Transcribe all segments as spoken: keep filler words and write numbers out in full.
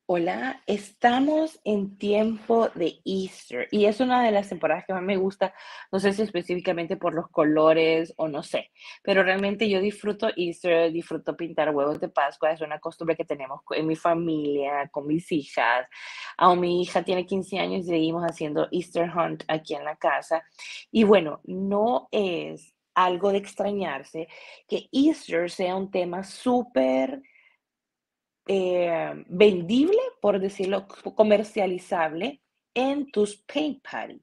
Hola, estamos en tiempo de Easter y es una de las temporadas que más me gusta, no sé si específicamente por los colores o no sé, pero realmente yo disfruto Easter, disfruto pintar huevos de Pascua, es una costumbre que tenemos co- en mi familia, con mis hijas. Aún mi hija tiene quince años y seguimos haciendo Easter hunt aquí en la casa. Y bueno, no es algo de extrañarse que Easter sea un tema súper eh, vendible, por decirlo, co- comercializable en tus paint party.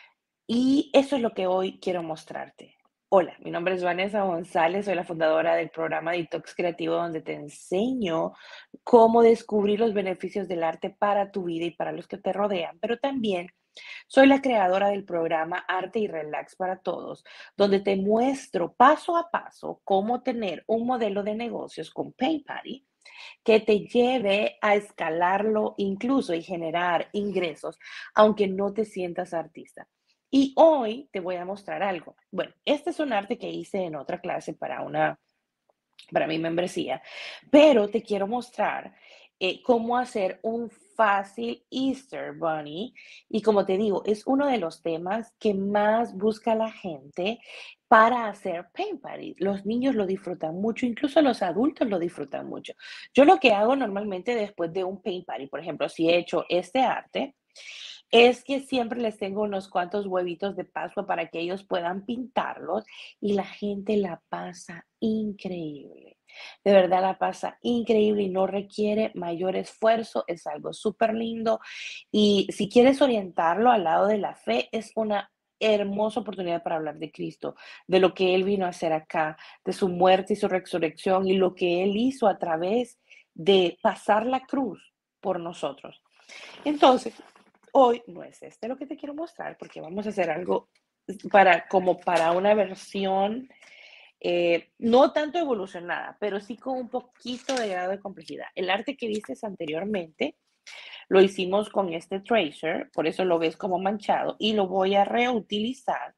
Y eso es lo que hoy quiero mostrarte. Hola, mi nombre es Vanessa González, soy la fundadora del programa Detox Creativo, donde te enseño cómo descubrir los beneficios del arte para tu vida y para los que te rodean, pero también soy la creadora del programa Arte y Relax para Todos, donde te muestro paso a paso cómo tener un modelo de negocios con Paint Party que te lleve a escalarlo incluso y generar ingresos, aunque no te sientas artista. Y hoy te voy a mostrar algo. Bueno, este es un arte que hice en otra clase para una para mi membresía, pero te quiero mostrar eh, cómo hacer un fácil Easter Bunny. Y como te digo, es uno de los temas que más busca la gente para hacer paint party. Los niños lo disfrutan mucho, incluso los adultos lo disfrutan mucho. Yo lo que hago normalmente después de un paint party, por ejemplo, si he hecho este arte, es que siempre les tengo unos cuantos huevitos de Pascua para que ellos puedan pintarlos y la gente la pasa increíble. De verdad la pasa increíble y no requiere mayor esfuerzo, es algo súper lindo. Y si quieres orientarlo al lado de la fe, es una hermosa oportunidad para hablar de Cristo, de lo que Él vino a hacer acá, de su muerte y su resurrección y lo que Él hizo a través de pasar la cruz por nosotros. Entonces, hoy no es este lo que te quiero mostrar, porque vamos a hacer algo para, como para una versión eh, no tanto evolucionada, pero sí con un poquito de grado de complejidad. El arte que viste anteriormente lo hicimos con este tracer, por eso lo ves como manchado, y lo voy a reutilizar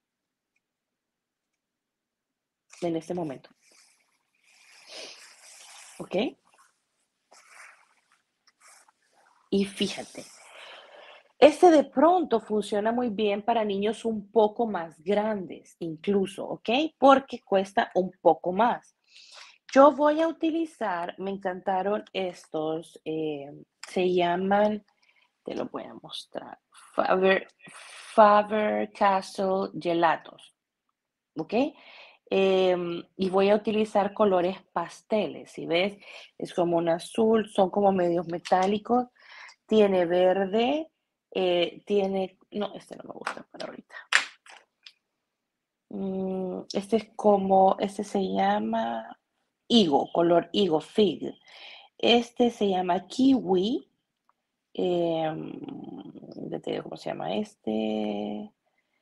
en este momento. ¿Ok? Y fíjate, este de pronto funciona muy bien para niños un poco más grandes, incluso, ¿ok? Porque cuesta un poco más. Yo voy a utilizar, me encantaron estos, eh, se llaman, te lo voy a mostrar, Faber, Faber Castle Gelatos, ¿ok? Em, y voy a utilizar colores pasteles, si ves, es como un azul, son como medios metálicos, tiene verde, eh, tiene, no, este no me gusta para ahorita. Mm, este es como, este se llama higo, color higo, fig. Este se llama kiwi. em, ya te digo cómo se llama este.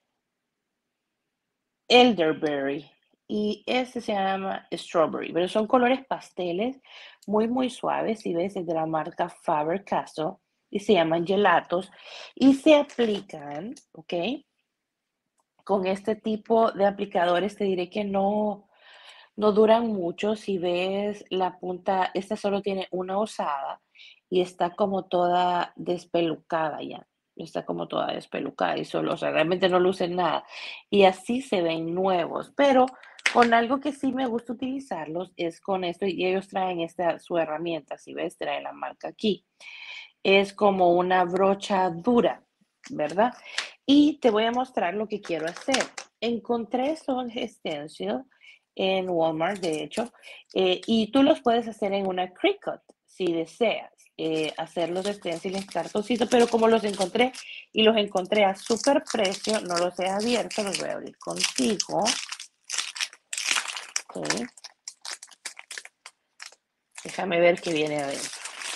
Elderberry. Y este se llama strawberry. Pero son colores pasteles muy, muy suaves. Si ves, es de la marca Faber-Castell. Y se llaman gelatos. Y se aplican, ¿ok? Con este tipo de aplicadores te diré que no, no duran mucho. Si ves la punta, esta solo tiene una usada y está como toda despelucada ya. Está como toda despelucada y solo, o sea, realmente no lucen nada. Y así se ven nuevos. Pero con algo que sí me gusta utilizarlos es con esto, y ellos traen esta su herramienta, si ves, trae la marca aquí. Es como una brocha dura, ¿verdad? Y te voy a mostrar lo que quiero hacer. Encontré estos stencils en Walmart, de hecho, eh, y tú los puedes hacer en una Cricut, si deseas. Eh, hacer los stencils cartoncitos, pero como los encontré y los encontré a súper precio, no los he abierto, los voy a abrir contigo. Okay. Déjame ver qué viene adentro.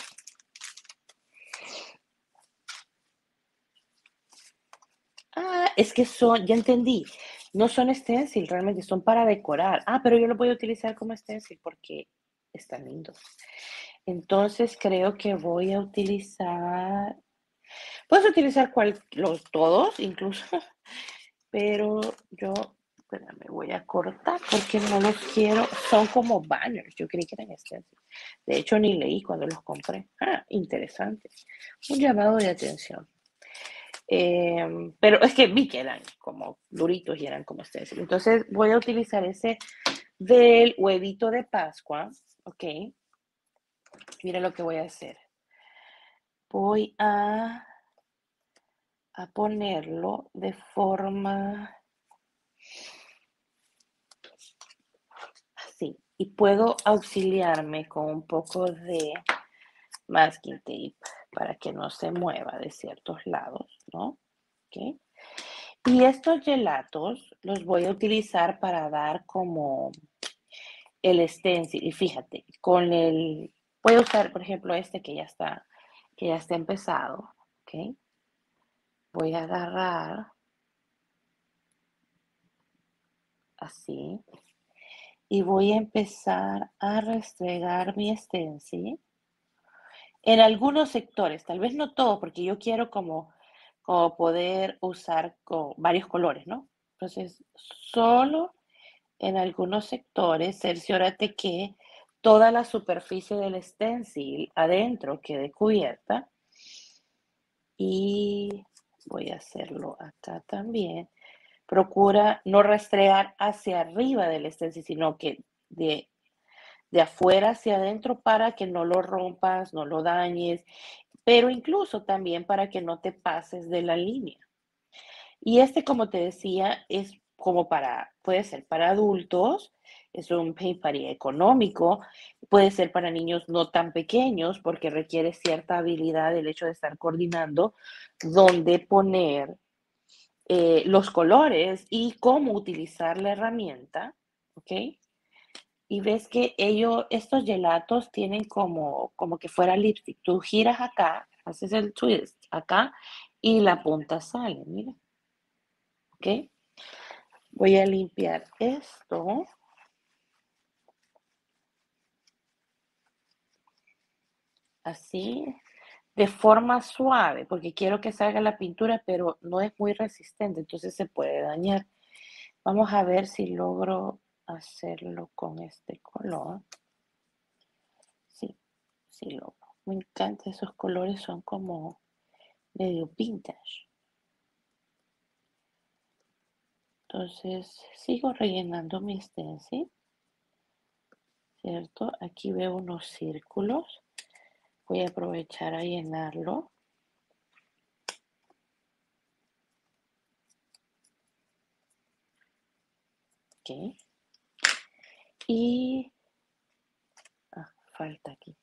Ah, es que son, ya entendí, no son stencil, realmente son para decorar. Ah, pero yo lo voy a utilizar como stencil porque están lindos. Entonces creo que voy a utilizar, puedes utilizar cual, los todos incluso, pero yo Espérame, voy a cortar porque no los quiero. Son como banners. Yo creí que eran stencils. De hecho, ni leí cuando los compré. Ah, interesante. Un llamado de atención. Eh, pero es que vi que eran como duritos y eran como stencils. Entonces voy a utilizar ese del huevito de Pascua. Ok. Mira lo que voy a hacer. Voy a, a ponerlo de forma así. Y puedo auxiliarme con un poco de masking tape para que no se mueva de ciertos lados, ¿no? ¿Ok? Y estos gelatos los voy a utilizar para dar como el stencil. Y fíjate, con el, voy a usar, por ejemplo, este que ya está, que ya está empezado, ¿ok? Voy a agarrar así y voy a empezar a restregar mi stencil en algunos sectores, tal vez no todo, porque yo quiero como, como poder usar con varios colores, ¿no? Entonces, solo en algunos sectores, cerciórate que toda la superficie del stencil adentro quede cubierta. Y voy a hacerlo acá también. Procura no rastrear hacia arriba del stencil, sino que de, de afuera hacia adentro para que no lo rompas, no lo dañes, pero incluso también para que no te pases de la línea. Y este, como te decía, es como para, puede ser para adultos, es un paint party económico, puede ser para niños no tan pequeños porque requiere cierta habilidad el hecho de estar coordinando dónde poner eh, los colores y cómo utilizar la herramienta, ¿ok? Y ves que ellos, estos gelatos tienen como, como que fuera lipstick. Tú giras acá, haces el twist acá y la punta sale, mira, ¿ok? Voy a limpiar esto. Así, de forma suave, porque quiero que salga la pintura, pero no es muy resistente, entonces se puede dañar. Vamos a ver si logro hacerlo con este color. Sí, sí logro. Me encanta, esos colores son como medio vintage. Entonces, sigo rellenando mi stencil, ¿cierto? Aquí veo unos círculos. Voy a aprovechar a llenarlo. Ok. Y... Ah, falta aquí.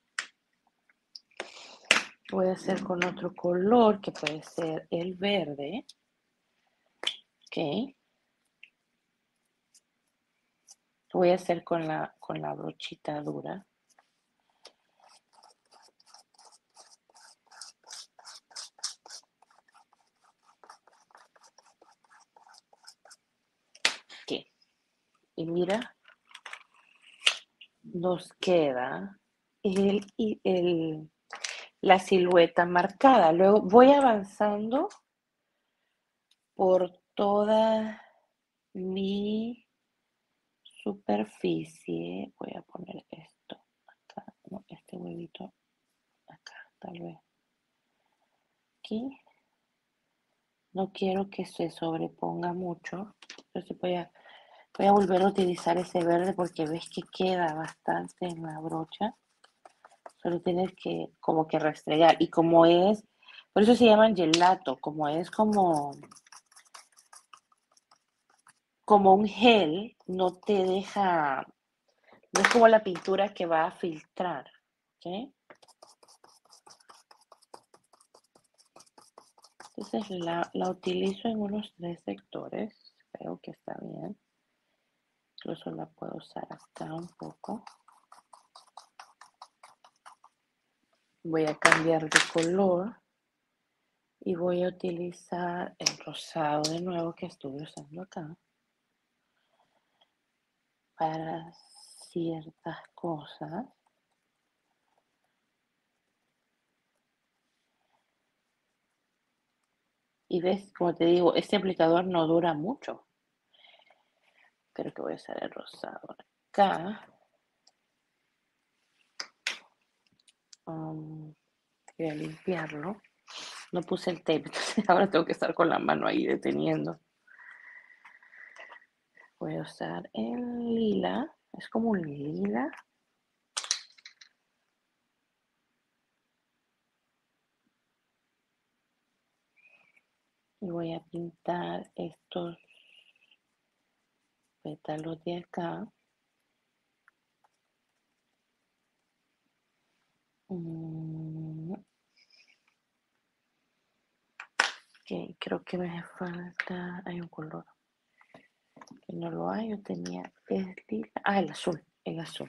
Voy a hacer con otro color que puede ser el verde. Ok. Voy a hacer con la, con la brochita dura. Ok. Y mira, nos queda el, el, la silueta marcada. Luego voy avanzando por toda mi superficie. Voy a poner esto acá, no, este huevito acá, tal vez. Aquí. No quiero que se sobreponga mucho. Entonces voy a, voy a volver a utilizar ese verde porque ves que queda bastante en la brocha. Solo tienes que como que restregar. Y como es, por eso se llaman gelato, como es como, como un gel, no te deja, no es como la pintura que va a filtrar. ¿Ok? Entonces la, la utilizo en unos tres sectores. Creo que está bien. Incluso la puedo usar acá un poco. Voy a cambiar de color y voy a utilizar el rosado de nuevo que estuve usando acá para ciertas cosas. Y ves, como te digo, este aplicador no dura mucho. Creo que voy a usar el rosado acá. Um, voy a limpiarlo. No puse el tape, entonces ahora tengo que estar con la mano ahí deteniendo. Voy a usar el lila. Es como un lila. Y voy a pintar estos pétalos de acá. Mm, ok, creo que me falta. Hay un color que no lo hay. Yo tenía el lila. Ah, el azul. El azul.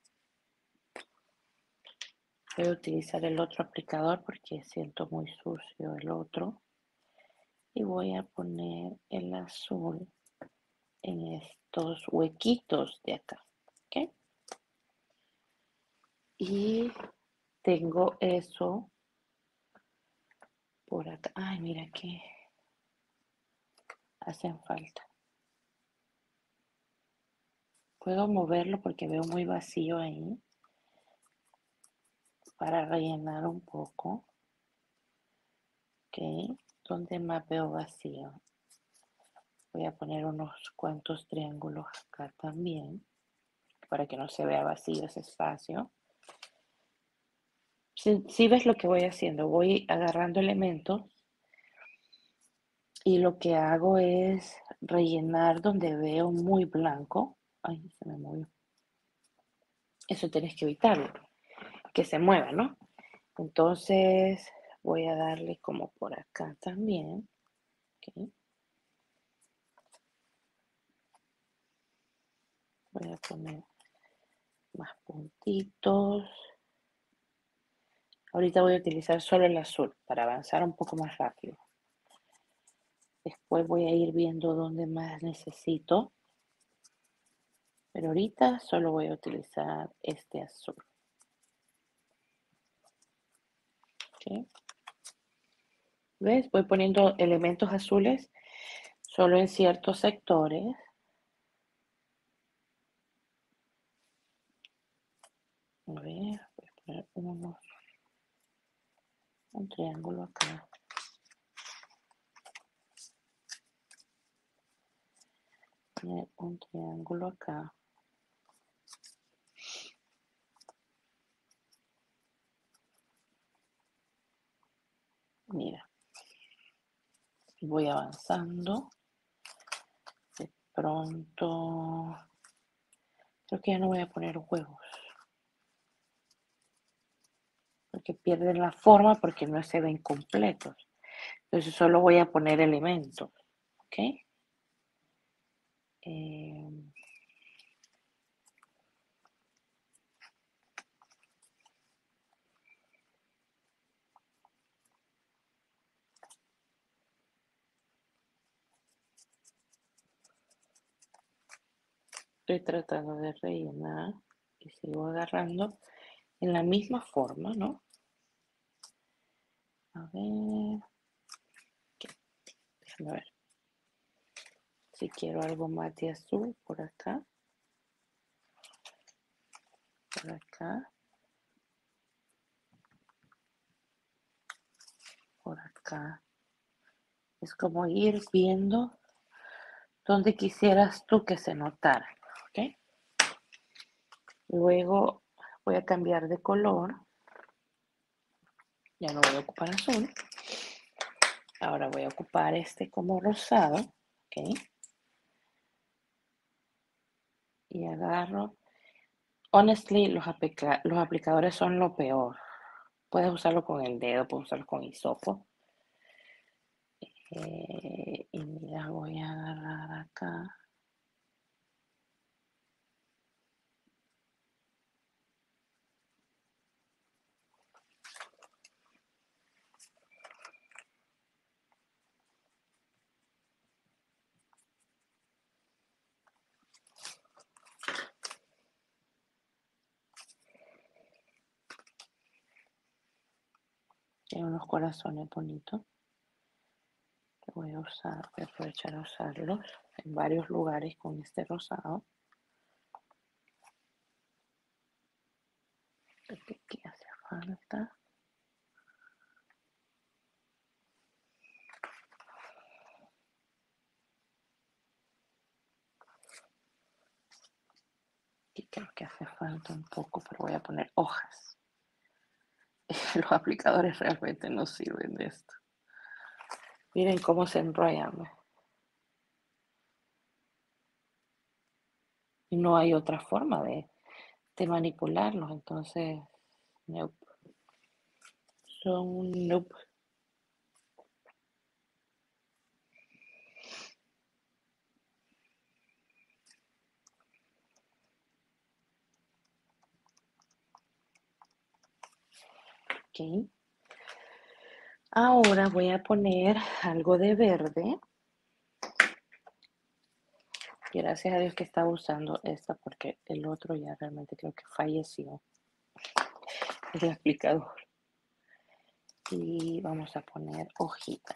Voy a utilizar el otro aplicador porque siento muy sucio el otro. Y voy a poner el azul en estos huequitos de acá. ¿Ok? Y tengo eso por acá. Ay, mira que hacen falta. Puedo moverlo porque veo muy vacío ahí. Para rellenar un poco. Ok. ¿Dónde más veo vacío? Voy a poner unos cuantos triángulos acá también. Para que no se vea vacío ese espacio. Si, si ves lo que voy haciendo, voy agarrando elementos y lo que hago es rellenar donde veo muy blanco. Ay, se me movió. Eso tienes que evitarlo, que se mueva, ¿no? Entonces voy a darle como por acá también. Okay. Voy a poner más puntitos. Ahorita voy a utilizar solo el azul para avanzar un poco más rápido. Después voy a ir viendo dónde más necesito. Pero ahorita solo voy a utilizar este azul. ¿Okay? ¿Ves? Voy poniendo elementos azules solo en ciertos sectores. A ver, voy a poner uno, un triángulo acá. Poner un triángulo acá. Mira. Voy avanzando. De pronto, creo que ya no voy a poner huevos. Porque pierden la forma porque no se ven completos. Entonces solo voy a poner elementos. ¿Ok? Eh, estoy tratando de rellenar y sigo agarrando en la misma forma, ¿no? A ver. Déjame ver. Si quiero algo más de azul por acá. Por acá. Por acá. Es como ir viendo dónde quisieras tú que se notara. ¿Ok? Luego voy a cambiar de color. Ya no voy a ocupar azul. Ahora voy a ocupar este como rosado. ¿Ok? Y agarro. Honestly, los, aplica los aplicadores son lo peor. Puedes usarlo con el dedo, puedes usarlo con hisopo. Eh, y mira, voy a agarrar acá. Tiene unos corazones bonitos. Voy a usar, voy a aprovechar a usarlos en varios lugares con este rosado. Porque aquí hace falta. Aquí creo que hace falta un poco, pero voy a poner hojas. Los aplicadores realmente no sirven de esto. Miren cómo se enrollan. Y no hay otra forma de, de manipularlos, entonces, nope. Son nope. Ok. Ahora voy a poner algo de verde. Y gracias a Dios que estaba usando esta porque el otro ya realmente creo que falleció. El aplicador. Y vamos a poner hojitas.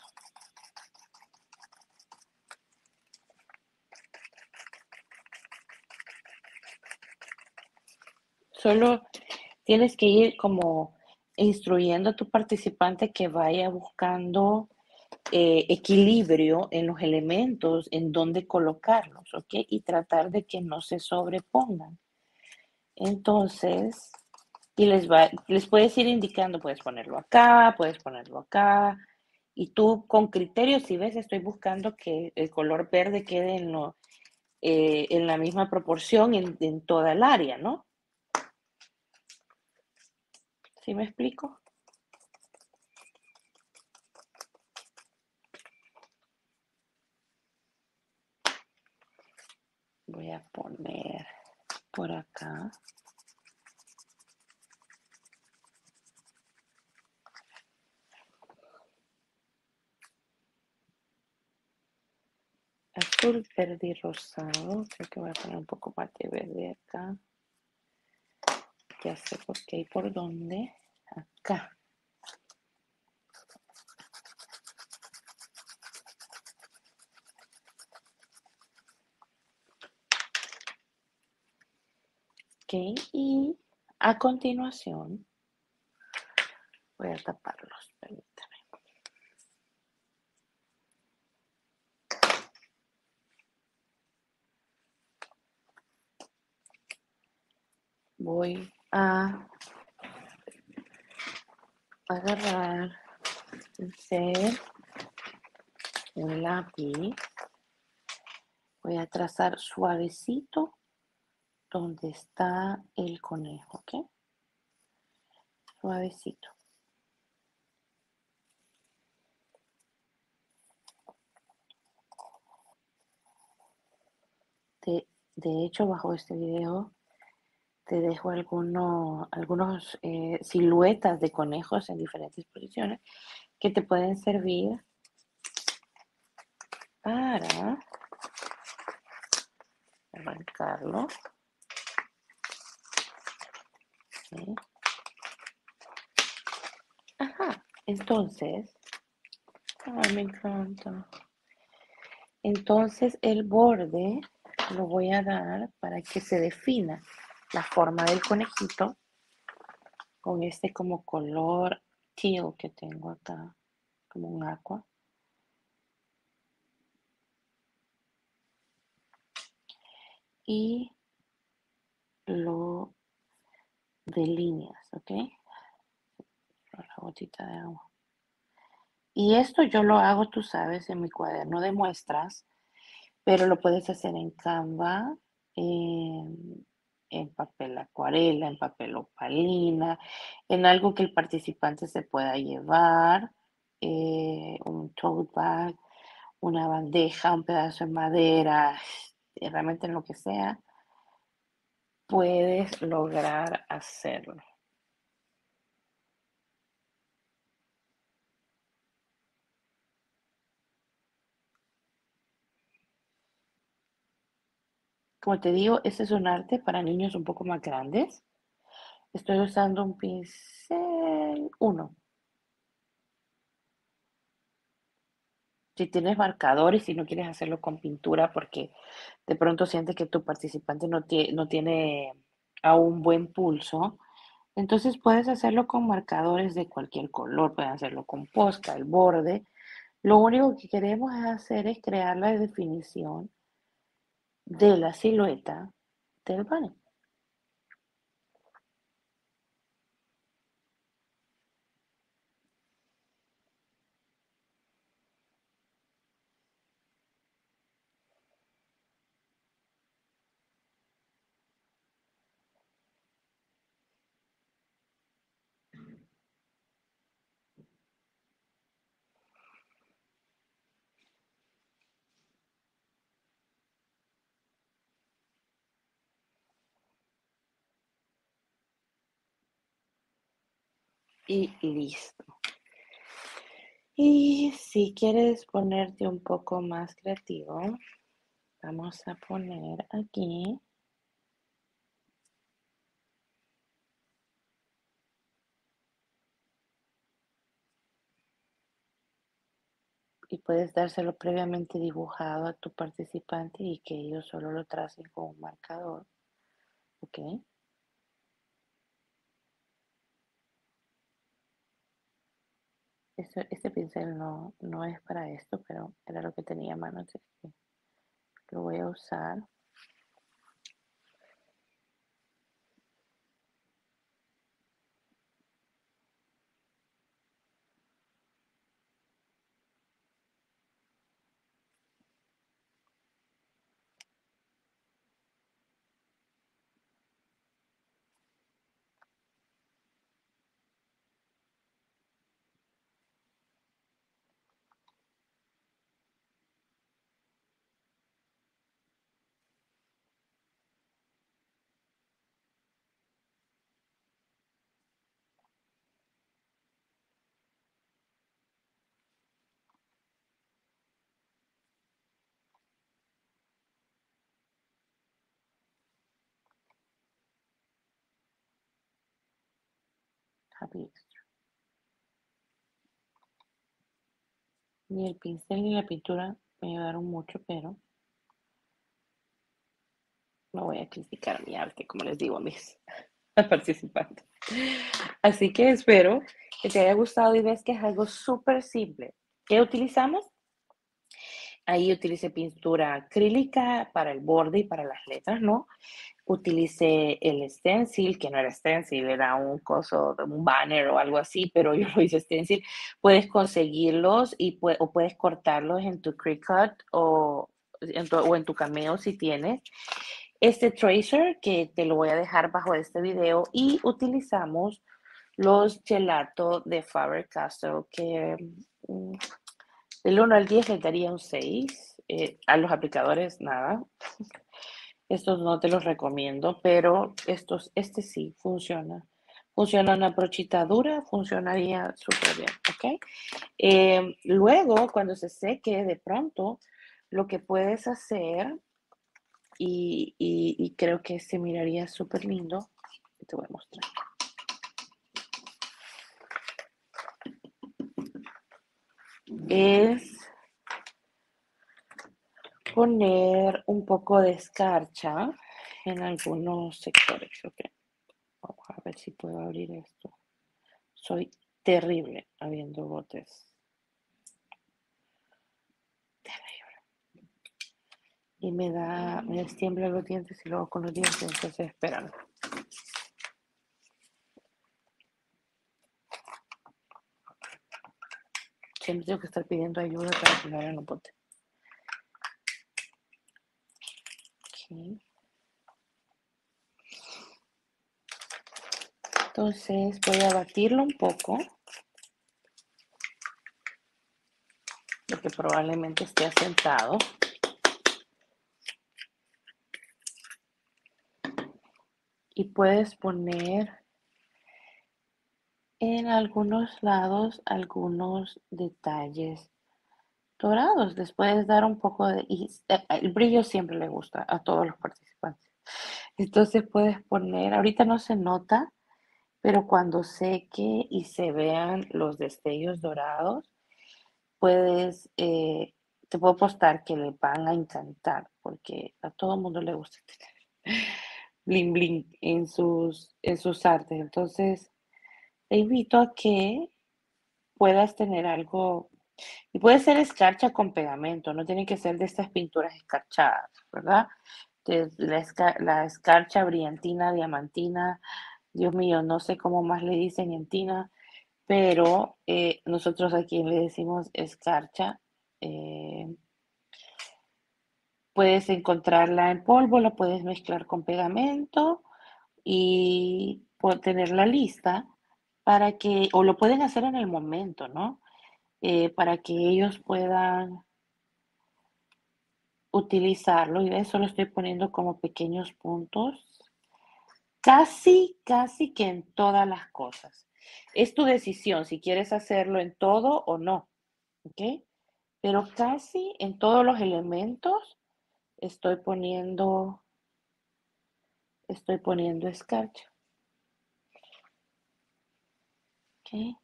Solo tienes que ir como instruyendo a tu participante que vaya buscando eh, equilibrio en los elementos, en dónde colocarlos, ¿ok? Y tratar de que no se sobrepongan. Entonces, y les, va, les puedes ir indicando, puedes ponerlo acá, puedes ponerlo acá, y tú con criterio, si ves, estoy buscando que el color verde quede en, lo, eh, en la misma proporción en, en toda el área, ¿no? ¿Sí me explico? Voy a poner por acá. Azul, verde y rosado. Creo que voy a poner un poco más de verde acá. Ya sé por qué y por dónde. Acá. Ok, y a continuación voy a taparlos. Permítame. Voy a agarrar pincel, un lápiz. Voy a trazar suavecito donde está el conejo, ¿ok? Suavecito. De, de hecho, bajo este video te dejo algunos, algunos eh, siluetas de conejos en diferentes posiciones que te pueden servir para arrancarlo. ¿Sí? Ajá, entonces, ay, me encanta. Entonces el borde lo voy a dar para que se defina la forma del conejito con este como color teal que tengo acá, como un aqua. Y lo delineas, ¿ok? La gotita de agua. Y esto yo lo hago, tú sabes, en mi cuaderno de muestras, pero lo puedes hacer en Canva, en, en papel acuarela, en papel opalina, en algo que el participante se pueda llevar, eh, un tote bag, una bandeja, un pedazo de madera, realmente en lo que sea, puedes lograr hacerlo. Como te digo, este es un arte para niños un poco más grandes. Estoy usando un pincel uno. Si tienes marcadores y no quieres hacerlo con pintura porque de pronto sientes que tu participante no, tie- no tiene aún buen pulso, entonces puedes hacerlo con marcadores de cualquier color, puedes hacerlo con posca, el borde. Lo único que queremos hacer es crear la definición de la silueta del bunny. Y listo. Y si quieres ponerte un poco más creativo, vamos a poner aquí y puedes dárselo previamente dibujado a tu participante y que ellos solo lo tracen con un marcador. ¿Ok? Este, este pincel no, no es para esto, pero era lo que tenía a mano, así que lo voy a usar. Happy Extra. Ni el pincel ni la pintura me ayudaron mucho, pero no voy a criticar mi arte, como les digo a mis participantes. Así que espero que te haya gustado y ves que es algo súper simple. ¿Qué utilizamos? Ahí utilicé pintura acrílica para el borde y para las letras, ¿no? Utilicé el stencil, que no era stencil, era un coso, un banner o algo así, pero yo lo hice stencil. Puedes conseguirlos y pue o puedes cortarlos en tu Cricut o en tu, o en tu Cameo si tienes. Este tracer que te lo voy a dejar bajo este video y utilizamos los gelato de Faber-Castell que mm, del uno al diez le daría un seis. Eh, a los aplicadores nada. Estos no te los recomiendo, pero estos, este sí funciona. Funciona una brochita dura, funcionaría súper bien, ¿ok? Eh, luego, cuando se seque, de pronto, lo que puedes hacer, y, y, y creo que se miraría súper lindo, te voy a mostrar. Es poner un poco de escarcha en algunos sectores, ¿ok? Vamos a ver si puedo abrir esto. Soy terrible abriendo botes. Terrible. Y me da, me destiembla los dientes y luego con los dientes, entonces espérame. Siempre tengo que estar pidiendo ayuda para que me abran los botes. Okay. Entonces voy a batirlo un poco, porque probablemente esté asentado. Y puedes poner en algunos lados algunos detalles dorados. Les puedes dar un poco de... Y el brillo siempre le gusta a todos los participantes. Entonces puedes poner, ahorita no se nota, pero cuando seque y se vean los destellos dorados, puedes, eh, te puedo apostar que le van a encantar, porque a todo el mundo le gusta tener bling bling en sus, en sus artes. Entonces, te invito a que puedas tener algo, y puede ser escarcha con pegamento, no tiene que ser de estas pinturas escarchadas, ¿verdad? De la, esca- la escarcha brillantina, diamantina, Dios mío, no sé cómo más le dicen en Tina, pero eh, nosotros aquí le decimos escarcha. eh, Puedes encontrarla en polvo, la puedes mezclar con pegamento y po- tenerla lista para que, o lo pueden hacer en el momento, ¿no? Eh, para que ellos puedan utilizarlo. Y de eso lo estoy poniendo como pequeños puntos, casi, casi que en todas las cosas. Es tu decisión si quieres hacerlo en todo o no, ¿ok? Pero casi en todos los elementos estoy poniendo, estoy poniendo escarcha, ¿ok?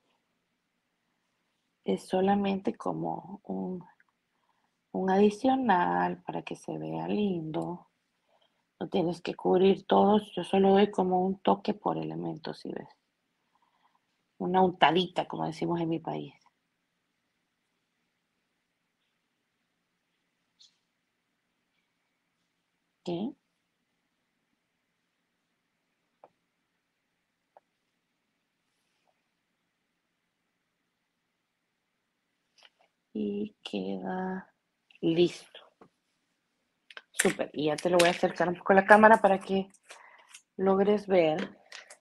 Es solamente como un, un adicional para que se vea lindo. No tienes que cubrir todos, yo solo doy como un toque por elemento, si ves. Una untadita, como decimos en mi país. ¿Ok? Y queda listo. Súper. Y ya te lo voy a acercar un poco a la cámara para que logres ver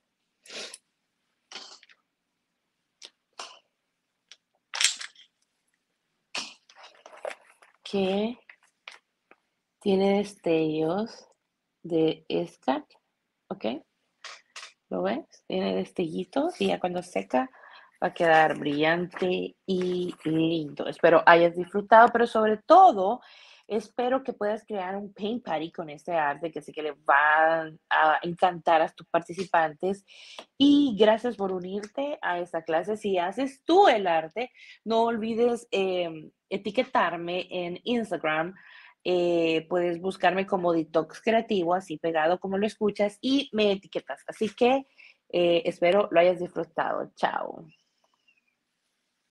que tiene destellos de escarcha. ¿Ok? ¿Lo ves? Tiene destellitos y ya cuando seca va a quedar brillante y lindo. Espero hayas disfrutado, pero sobre todo espero que puedas crear un paint party con este arte que sé que le van a encantar a tus participantes. Y gracias por unirte a esta clase. Si haces tú el arte, no olvides eh, etiquetarme en Instagram. Eh, puedes buscarme como Detox Creativo, así pegado como lo escuchas, y me etiquetas. Así que eh, espero lo hayas disfrutado. Chao.